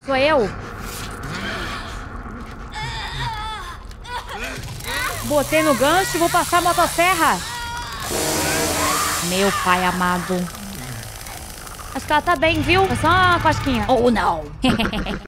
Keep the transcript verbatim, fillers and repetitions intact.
Sou eu. Botei no gancho e vou passar a motosserra. Meu pai amado. Acho que ela tá bem, viu? É só uma cosquinha. Ou não.